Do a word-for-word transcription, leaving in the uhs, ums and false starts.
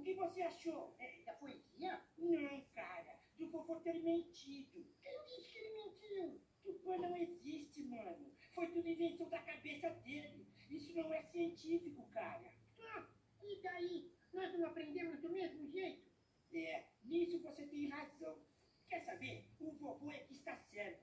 que você achou? É, da poesia? Não, cara. Do vovô ter mentido. Quem disse que ele mentiu? Tupã não existe, mano. Foi tudo invenção da cabeça dele. Isso não é científico, cara. Ah, e daí? Nós não aprendemos do mesmo jeito? É, nisso você tem razão. Quer saber? O vovô é que está certo.